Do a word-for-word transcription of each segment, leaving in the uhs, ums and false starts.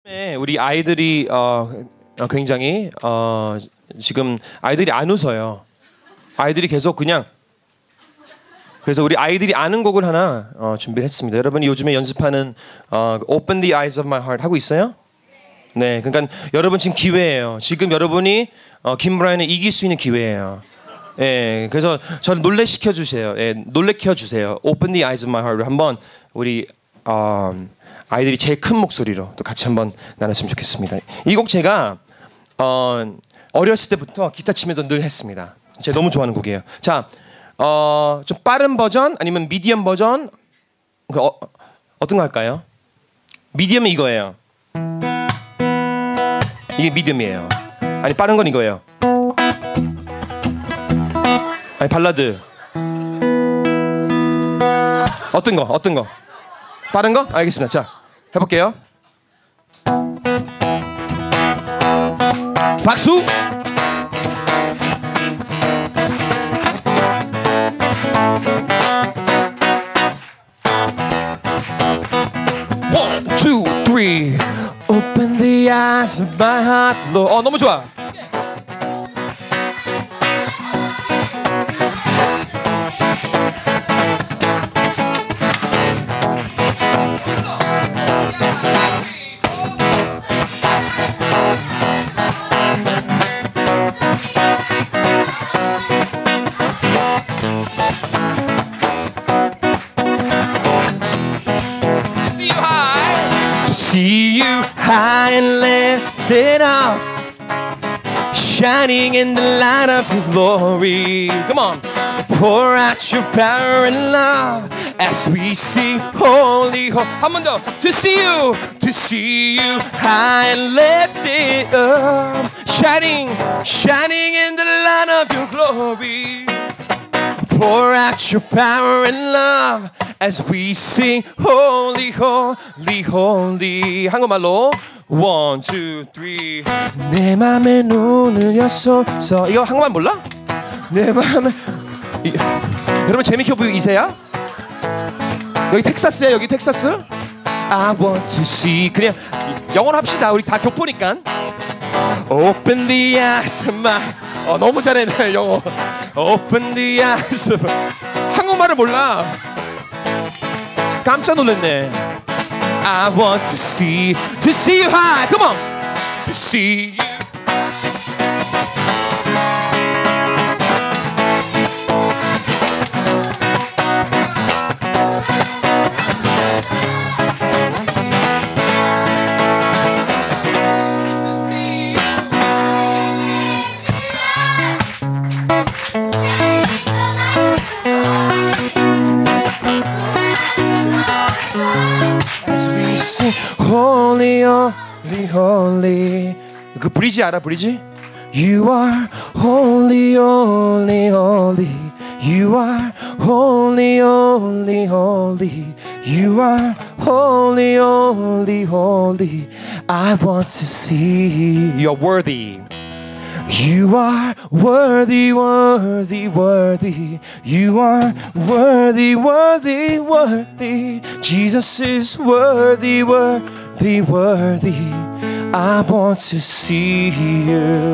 네, 우리 아이들이 어, 굉장히 어, 지금 아이들이 안 웃어요. 아이들이 계속 그냥 그래서 우리 아이들이 아는 곡을 하나 어, 준비를 했습니다. 여러분이 요즘에 연습하는 어, Open the Eyes of My Heart 하고 있어요? 네, 그러니까 여러분 지금 기회예요. 지금 여러분이 어, 김브라이언을 이길 수 있는 기회예요. 예, 그래서 저를 놀래시켜 주세요. 예, 놀래켜 주세요. Open the Eyes of My Heart를 한번 우리 어, 아이들이 제일 큰 목소리로 또 같이 한번 나눴으면 좋겠습니다. 이 곡 제가 어, 어렸을 때부터 기타 치면서 늘 했습니다. 제가 너무 좋아하는 곡이에요. 자, 어, 좀 빠른 버전 아니면 미디엄 버전 그 어, 어떤 거 할까요? 미디엄은 이거예요. 이게 미디엄이에요. 아니 빠른 건 이거예요. 아니 발라드. 어떤 거? 어떤 거? 빠른 거? 알겠습니다. 자, 해볼게요. 박수! One, two, three. Open the eyes of my heart, Lord. 어, 너무 좋아. See you high and lifted up, shining in the light of your glory. Come on, pour out your power and love as we sing holy, holy. 한 번 더. To see you, to see you high and lifted up, shining, shining in the light of your glory. Pour out your power and love as we sing holy, holy, holy. 한국말로 one, two, three. 내 맘에 눈을 여소서. 이거 한국말 몰라? 내 맘에 이, 여러분 재미있게 보이고 이세야? 여기 텍사스야. 여기 텍사스? I want to see. 그냥 영어로 합시다. 우리 다 교포니까. Open the eyes of my. 어, 너무 잘해 내 영어. Open the eyes of. 한국말을 몰라. 깜짝 놀랐네. I want to see, to see you high. Come on, to see you. Holy, holy, holy. 그 브리지 알아? 브리지? You are holy, holy, holy. You are holy, holy, holy. You are holy, holy, holy. I want to see. You're worthy. You are worthy, worthy, worthy. You are worthy, worthy, worthy. Jesus is worthy, worthy, worthy. I want to see you.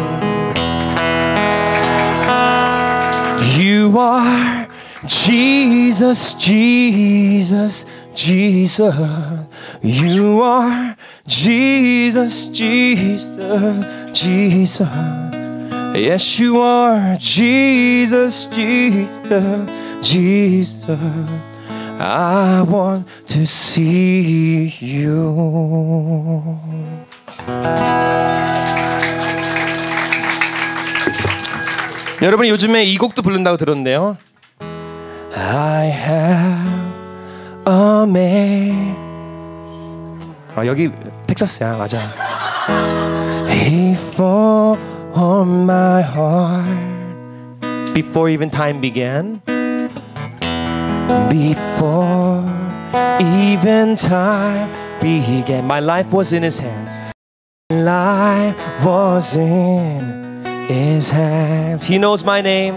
You are Jesus, Jesus, Jesus. You are Jesus, Jesus, Jesus. Yes, you are Jesus, Jesus, Jesus. I want to see you. 여러분이 요즘에 이 곡도 부른다고 들었는데요. I have a man. 아, 여기 텍사스야. 맞아. He fall on my heart before even time began. Before even time began, my life was in his hand. Life was in his hands. He knows my name.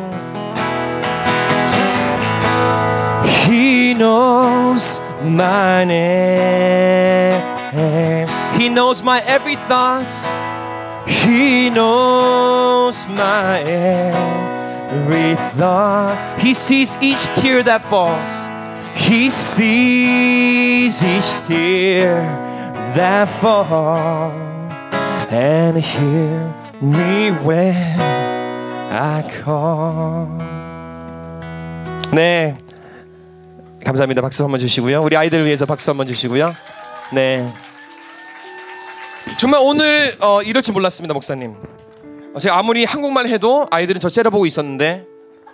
He knows my name. He knows my every thought. He knows my every thought. He sees each tear that falls. He sees each tear that falls. And hear me when I call. 네, 감사합니다. 박수 한번 주시고요. 우리 아이들을 위해서 박수 한번 주시고요. 네, 정말 오늘 어, 이럴 줄 몰랐습니다, 목사님. 어, 제가 아무리 한국말 해도 아이들은 저 째려보고 있었는데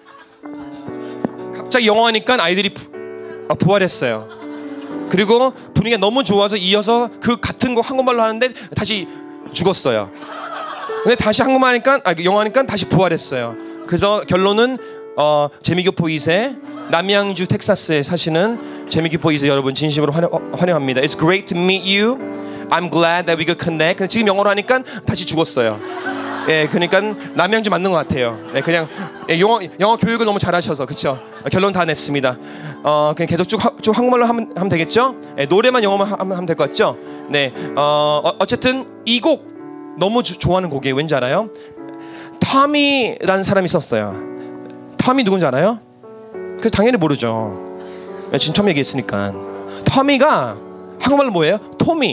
갑자기 영어 하니까 아이들이 부, 어, 부활했어요. 그리고 분위기가 너무 좋아서 이어서 그 같은 거 한국말로 하는데 다시 죽었어요. 근데 다시 한국말 하니까, 아, 영어 하니까 다시 부활했어요. 그래서 결론은 어, 재미교포 이 세 남양주 텍사스에 사시는 재미교포 이 세 여러분 진심으로 환영, 환영합니다. It's great to meet you. I'm glad that we could connect. 근데 지금 영어로 하니까 다시 죽었어요. 예, 그러니까 남양주 맞는 것 같아요. 네, 그냥 예, 영어 영어 교육을 너무 잘하셔서 그렇죠. 결론 다 냈습니다. 어, 그냥 계속 쭉, 쭉 한국말로 하면, 하면 되겠죠? 예, 노래만 영어만 하면, 하면 될 것 같죠? 네, 어, 어, 어쨌든 이 곡 너무 주, 좋아하는 곡이에요. 왠지 알아요? 터미라는 사람이 있었어요. 터미 누군지 알아요? 그래서 당연히 모르죠. 예, 지금 처음 얘기했으니까. 터미가 한국말로 뭐예요? 토미.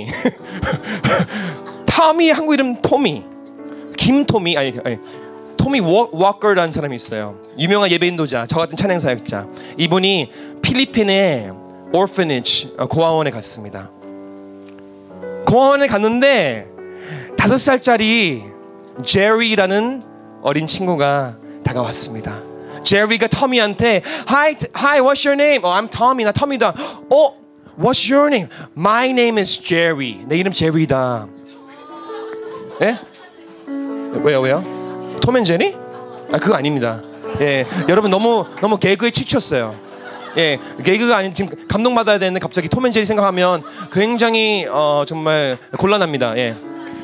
터미 한국 이름 토미. 김토미 아니, 아니 토미 워커라는 사람이 있어요. 유명한 예배인도자, 저 같은 찬양 사역자. 이분이 필리핀의 orphanage 고아원에 갔습니다. 고아원에 갔는데 다섯 살짜리 제리라는 어린 친구가 다가왔습니다. 제리가 터미한테 Hi, hi, what's your name? Oh, I'm Tommy. 나 터미다. Oh, what's your name? My name is Jerry. 내 이름 제리다. 예? 왜요, 왜요? 톰 앤 제리? 아, 그거 아닙니다. 예, 여러분 너무 너무 개그에 치쳤어요. 예, 개그가 아닌 지금 감동받아야 되는데 갑자기 톰 앤 제리 생각하면 굉장히 어, 정말 곤란합니다. 예.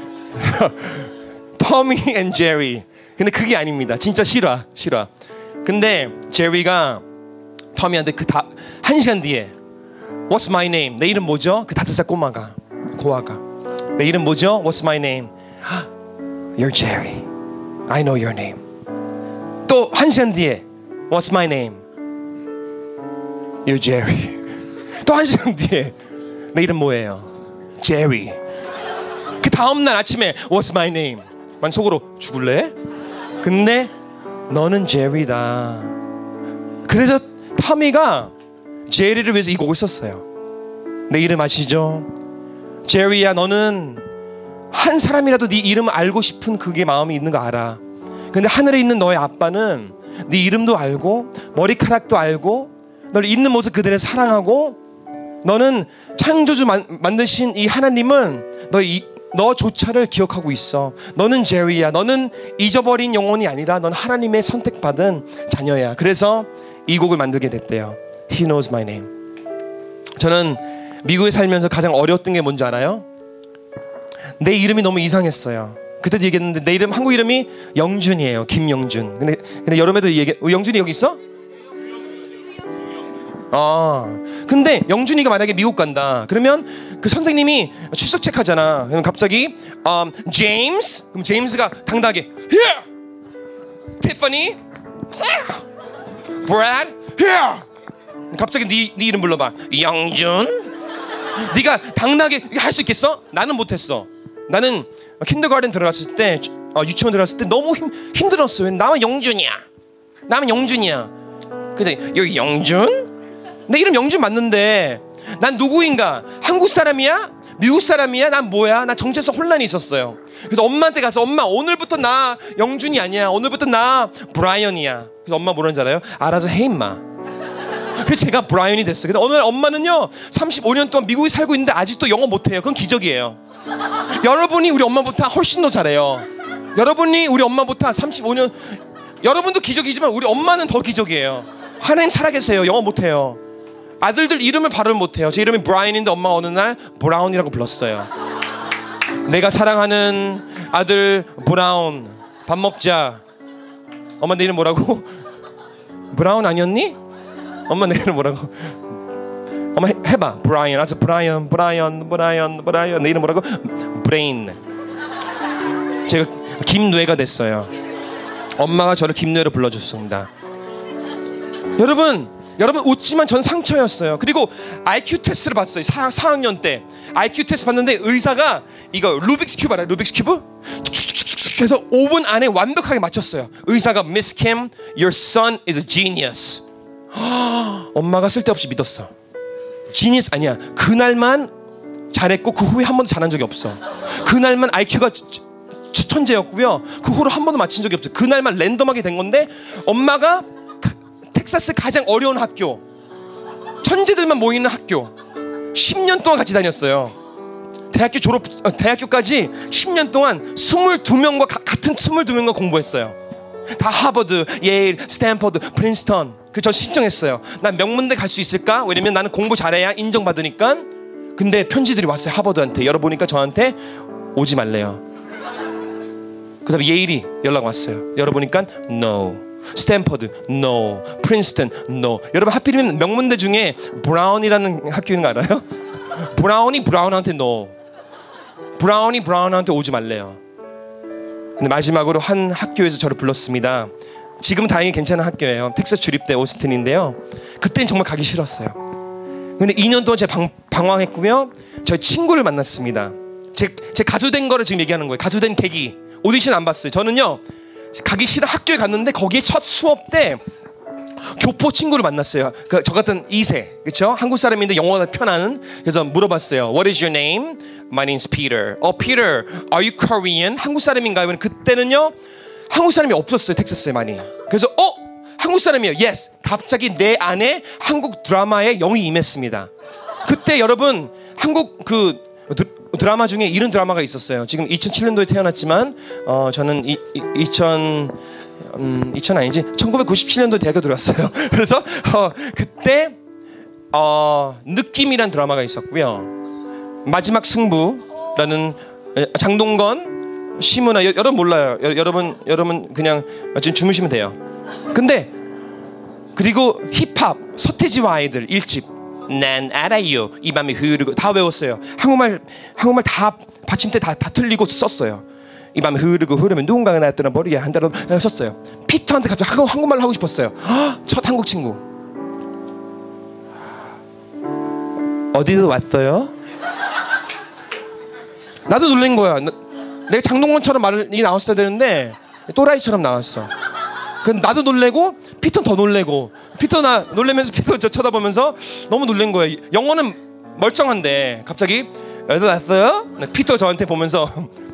토미 앤 제리. 근데 그게 아닙니다. 진짜 실화, 실화. 근데 제리가 토미한테 그 다 한 시간 뒤에 What's my name? 내 이름 뭐죠? 그 다섯 살 꼬마가 고아가 내 이름 뭐죠? What's my name? You're Jerry. I know your name. 또 한 시간 뒤에 What's my name? You're Jerry. 또 한 시간 뒤에 내 이름 뭐예요? Jerry. 그 다음 날 아침에 What's my name? 만 속으로 죽을래? 근데 너는 제리다. 그래서 터미가 제리를 위해서 이 곡을 썼어요. 내 이름 아시죠? 제리야, 너는 한 사람이라도 네 이름을 알고 싶은 그게 마음이 있는 거 알아. 근데 하늘에 있는 너의 아빠는 네 이름도 알고 머리카락도 알고 너를 있는 모습 그대로 사랑하고 너는 창조주 만, 만드신 이 하나님은 너 이, 너조차를 기억하고 있어. 너는 제리야. 너는 잊어버린 영혼이 아니라 넌 하나님의 선택받은 자녀야. 그래서 이 곡을 만들게 됐대요. He knows my name. 저는 미국에 살면서 가장 어려웠던 게 뭔지 알아요? 내 이름이 너무 이상했어요. 그때도 얘기했는데 내 이름 한국 이름이 영준이에요. 김영준. 근데 근데 여름에도 얘기 어, 영준이 여기 있어? 아, 근데 영준이가 만약에 미국 간다. 그러면 그 선생님이 출석 체크하잖아. 그럼 갑자기 um, 제임스? 그럼 제임스가 당당하게 Here! Tiffany? Here! Brad? Here! 갑자기 네, 네 이름 불러봐. 영준? 네가 당당하게 할 수 있겠어? 나는 못했어. 나는 킨더가든 들어갔을 때 어, 유치원 들어갔을 때 너무 힘, 힘들었어. 나만 영준이야. 나만 영준이야. 그래서 여기 영준? 내 이름 영준 맞는데 난 누구인가? 한국 사람이야? 미국 사람이야? 난 뭐야? 나 정체성 혼란이 있었어요. 그래서 엄마한테 가서 엄마 오늘부터 나 영준이 아니야. 오늘부터 나 브라이언이야. 그래서 엄마 뭐라는지 알아요? 알아서 해 임마. 그래서 제가 브라이언이 됐어요. 근데 어느 날 엄마는요 삼십오 년 동안 미국에 살고 있는데 아직도 영어 못해요. 그건 기적이에요. 여러분이 우리 엄마보다 훨씬 더 잘해요. 여러분이 우리 엄마보다 삼십오 년 여러분도 기적이지만 우리 엄마는 더 기적이에요. 하나님 살아계세요. 영어 못해요. 아들들 이름을 발음 못해요. 제 이름이 브라이언인데 엄마가 어느 날 브라운이라고 불렀어요. 내가 사랑하는 아들 브라운 밥 먹자. 엄마 내 이름 뭐라고? 브라운 아니었니? 엄마 내 이름 뭐라고? 엄마 해, 해봐. 브라이언. 아주 브라이언, 브라이언, 브라이언, 브라이언. 내 이름 뭐라고? 브레인. 제가 김뇌가 됐어요. 엄마가 저를 김뇌로 불러줬습니다. 여러분, 여러분 웃지만 전 상처였어요. 그리고 아이큐 테스트를 봤어요. 사 학년 때 아이큐 테스트 봤는데 의사가 이거 루빅스 큐브 알아요? 루빅스 큐브? 그래서 오 분 안에 완벽하게 맞췄어요. 의사가 Miss Kim, your son is a genius. 엄마가 쓸데없이 믿었어. genius 아니야. 그날만 잘했고 그 후에 한 번도 잘한 적이 없어. 그날만 아이큐가 천재였고요. 그 후로 한 번도 맞힌 적이 없어요. 그날만 랜덤하게 된 건데 엄마가 텍사스 가장 어려운 학교, 천재들만 모이는 학교 십 년 동안 같이 다녔어요. 대학교 졸업, 대학교까지 십 년 동안 스물두 명과 같은 스물두 명과 공부했어요. 다 하버드, 예일, 스탠퍼드, 프린스턴. 그 저 신청했어요. 난 명문대 갈 수 있을까? 왜냐면 나는 공부 잘해야 인정받으니까. 근데 편지들이 왔어요. 하버드한테 열어보니까 저한테 오지 말래요. 그 다음에 예일이 연락 왔어요. 열어보니까 no. 스탠퍼드 no. 프린스턴 no. 여러분 하필이면 명문대 중에 브라운이라는 학교 있는 거 알아요? 브라운이 브라운한테 no. 브라운이 브라운한테 오지 말래요. 근데 마지막으로 한 학교에서 저를 불렀습니다. 지금 다행히 괜찮은 학교예요. 텍사스 주립대 오스틴인데요. 그때는 정말 가기 싫었어요. 근데 이 년 동안 제가 방, 방황했고요. 저희 친구를 만났습니다. 제, 제 가수 된 거를 지금 얘기하는 거예요. 가수 된 계기. 오디션 안 봤어요. 저는요 가기 싫어 학교에 갔는데 거기에 첫 수업 때 교포 친구를 만났어요. 그, 저 같은 이 세, 그렇죠? 한국 사람인데 영어가 편한. 그래서 물어봤어요. What is your name? My name is Peter. 어, Peter, are you Korean? 한국 사람인가요? 그때는요 한국 사람이 없었어요. 텍사스에 많이. 그래서 어? 한국 사람이에요. Yes. 갑자기 내 안에 한국 드라마에 영이 임했습니다. 그때 여러분 한국 그 드라마 중에 이런 드라마가 있었어요. 지금 이천칠 년도에 태어났지만 어, 저는 이, 이, 이천 음, 이천 아니지 천구백구십칠 년도에 대학교 들어왔어요. 그래서 어, 그때 어, 느낌이란 드라마가 있었고요. 마지막 승부라는 장동건, 심은하. 여러분 몰라요. 여, 여러분 여러분 그냥 지금 주무시면 돼요. 근데 그리고 힙합 서태지와 아이들 일 집 난 알아요. 이 밤이 흐르고 다 외웠어요. 한국말 한국말 다 받침대 다, 다 틀리고 썼어요. 이 밤이 흐르고 흐르면 누군가가 나였더라 머리에 한 달로 썼어요. 피터한테 갑자기 한국, 한국말로 하고 싶었어요. 허, 첫 한국 친구. 어디로 왔어요? 나도 놀란 거야. 내가 장동건처럼 말이 나왔어야 되는데 또라이처럼 나왔어. 그럼 나도 놀래고 피터 더 놀래고. 피터 나 놀래면서 피터 저 쳐다보면서 너무 놀란 거예요. 영어는 멀쩡한데 갑자기 어디 왔어요? 피터 저한테 보면서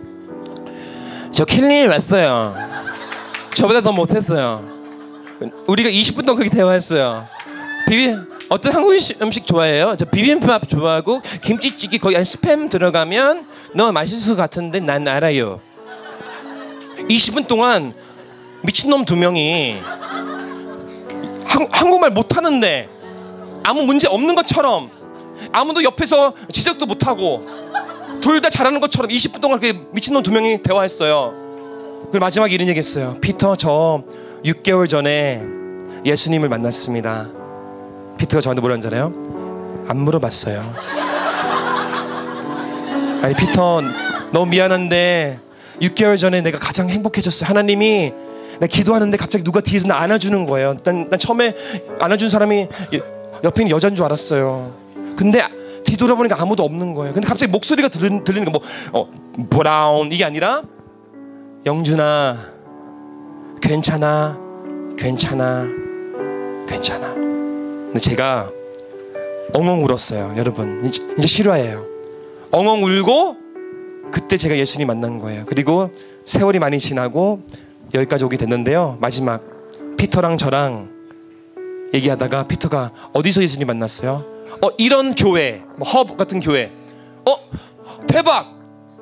저 킬링이 왔어요. 저보다 더 못했어요. 우리가 이십 분 동안 그렇게 대화했어요. 비비 어떤 한국 음식 좋아해요? 저 비빔밥 좋아하고 김치찌개 거기 안에 스팸 들어가면 너무 맛있을 것 같은데 난 알아요. 이십 분 동안 미친놈 두 명이 한, 한국말 못하는데 아무 문제 없는 것처럼 아무도 옆에서 지적도 못하고 둘 다 잘하는 것처럼 이십 분 동안 그렇게 미친놈 두 명이 대화했어요. 그리고 마지막에 이런 얘기 했어요. 피터 저 육 개월 전에 예수님을 만났습니다. 피터가 저한테 뭐라는 줄 알아요? 안 물어봤어요. 아니 피터 너무 미안한데 육 개월 전에 내가 가장 행복해졌어요. 하나님이 나 기도하는데 갑자기 누가 뒤에서 나 안아주는 거예요. 난, 난 처음에 안아준 사람이 옆에 있는 여자인 줄 알았어요. 근데 뒤돌아보니까 아무도 없는 거예요. 근데 갑자기 목소리가 들리, 들리는 거 뭐 어, 브라운 이게 아니라 영준아 괜찮아 괜찮아 괜찮아. 근데 제가 엉엉 울었어요. 여러분 이제, 이제 실화예요. 엉엉 울고 그때 제가 예수님 만난 거예요. 그리고 세월이 많이 지나고 여기까지 오게 됐는데요. 마지막 피터랑 저랑 얘기하다가 피터가 어디서 예수님 만났어요? 어 이런 교회, 뭐 허브 같은 교회. 어 대박!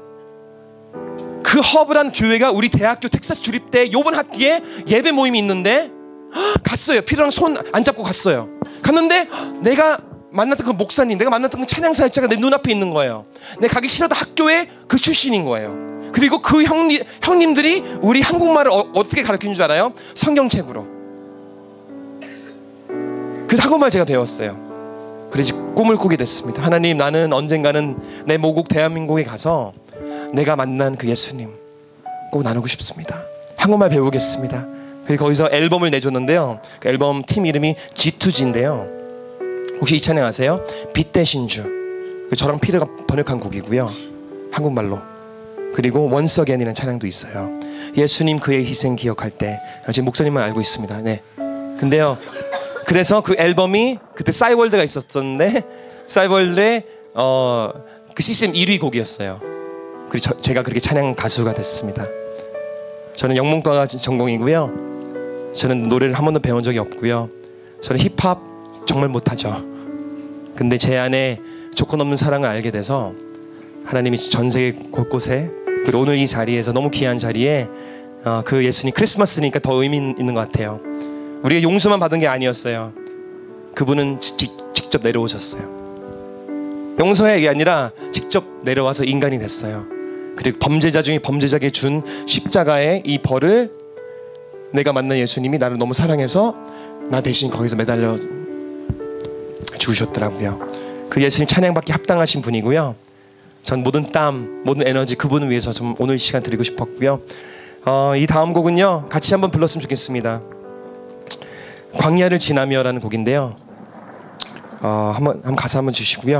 그 허브란 교회가 우리 대학교 텍사스 주립대 요번 학기에 예배 모임이 있는데 갔어요. 피터랑 손 안 잡고 갔어요. 갔는데 내가 만났던 그 목사님, 내가 만났던 그 찬양사역자가 내 눈앞에 있는 거예요. 내가 가기 싫어도 학교에 그 출신인 거예요. 그리고 그 형님, 형님들이 우리 한국말을 어, 어떻게 가르치는 줄 알아요? 성경책으로. 그래서 한국말 제가 배웠어요. 그래서 꿈을 꾸게 됐습니다. 하나님, 나는 언젠가는 내 모국 대한민국에 가서 내가 만난 그 예수님 꼭 나누고 싶습니다. 한국말 배우겠습니다. 그리고 거기서 앨범을 내줬는데요, 그 앨범 팀 이름이 지투지인데요, 혹시 이 찬양 아세요? 빛 대신 주, 저랑 피드가 번역한 곡이고요, 한국말로. 그리고 원스 어게인이라는 찬양도 있어요. 예수님 그의 희생 기억할 때. 지금 목사님만 알고 있습니다. 네. 근데요, 그래서 그 앨범이 그때 싸이월드가 있었었는데 싸이월드의 어, 그 씨씨엠 일 위 곡이었어요. 그리고 저, 제가 그렇게 찬양 가수가 됐습니다. 저는 영문과가 전공이고요, 저는 노래를 한 번도 배운 적이 없고요, 저는 힙합 정말 못하죠. 근데 제 안에 조건 없는 사랑을 알게 돼서 하나님이 전 세계 곳곳에, 그리고 오늘 이 자리에서, 너무 귀한 자리에 어, 그 예수님, 크리스마스니까 더 의미 있는 것 같아요. 우리가 용서만 받은 게 아니었어요. 그분은 지, 지, 직접 내려오셨어요. 용서의 게 아니라 직접 내려와서 인간이 됐어요. 그리고 범죄자 중에 범죄자에게 준 십자가의 이 벌을 내가 만난 예수님이 나를 너무 사랑해서 나 대신 거기서 매달려 죽으셨더라고요. 그 예수님 찬양받기 합당하신 분이고요, 전 모든 땀, 모든 에너지 그분을 위해서 좀 오늘 이 시간 드리고 싶었고요. 어, 이 다음 곡은요, 같이 한번 불렀으면 좋겠습니다. 광야를 지나며 라는 곡인데요, 어, 한번, 한번 가사 한번 주시고요.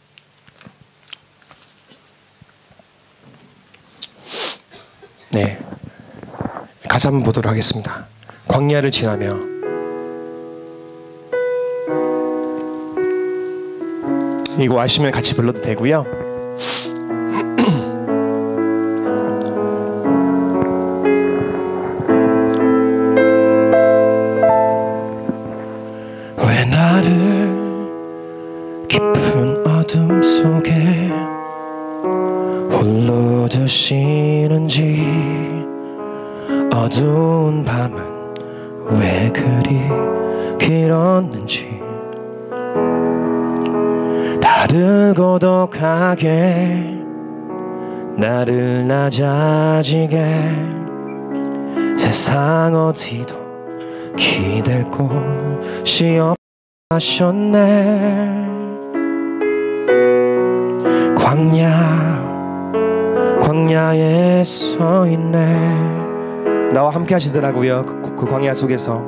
네, 가사 한번 보도록 하겠습니다. 광야를 지나며. 이거 아시면 같이 불러도 되고요. 왜 나를 깊은 어둠 속에 홀로 두시는지, 어두운 밤은 왜 그리 길었는지, 나를 고독하게, 나를 낮아지게, 세상 어디도 기댈 곳이 없하셨네. 광야, 광야에 서 있네. 나와 함께 하시더라고요, 그, 그 광야 속에서.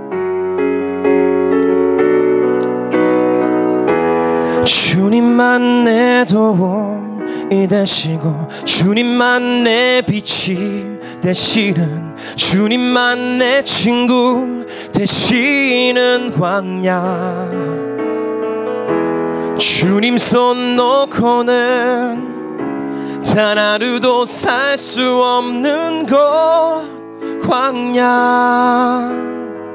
주님만 내 도움이 되시고, 주님만 내 빛이 되시는, 주님만 내 친구 되시는 광야. 주님 손 놓고는 단 하루도 살 수 없는 곳, 광야.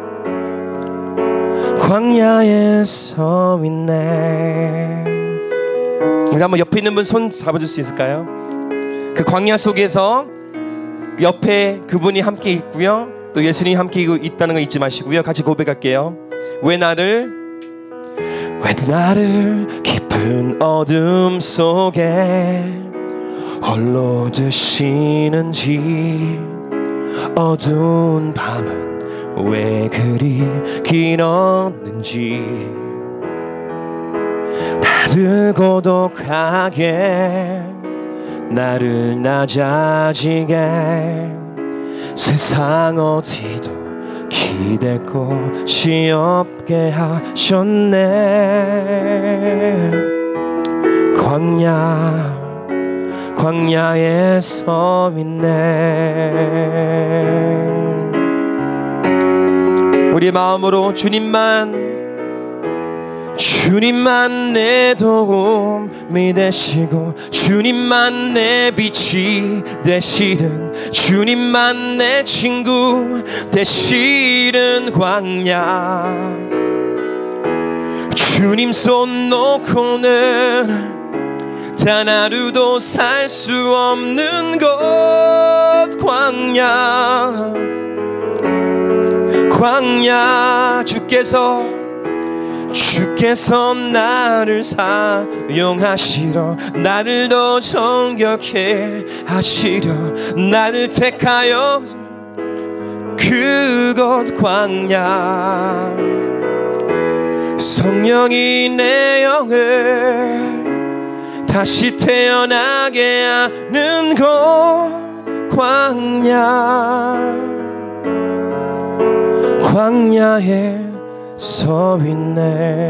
광야에 서 있네. 우리 한번 옆에 있는 분 손 잡아줄 수 있을까요? 그 광야 속에서 옆에 그분이 함께 있고요, 또 예수님이 함께 있다는 거 잊지 마시고요. 같이 고백할게요. 왜 나를, 왜 나를 깊은 어둠 속에 홀로 두시는지, 어두운 밤은 왜 그리 길었는지, 나를 고독하게, 나를 낮아지게, 세상 어디도 기댈 곳이 없게 하셨네. 광야, 광야에 서 있네. 우리 마음으로 주님만, 주님만 내 도움이 되시고, 주님만 내 빛이 되시는, 주님만 내 친구 되시는 광야. 주님 손 놓고는 단 하루도 살 수 없는 곳, 광야. 광야. 주께서 주께서 나를 사용하시려, 나를 더 정결케 하시려, 나를 택하여 그곳 광야. 성령이 내 영을 다시 태어나게 하는 곳 광야 광야에 서 있네.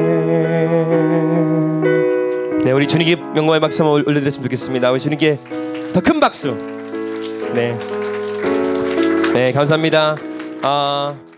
네, 우리 주님께 영광의 박수 한번 올려드렸으면 좋겠습니다. 우리 주님께 더 큰 박수. 네, 네, 감사합니다. 아.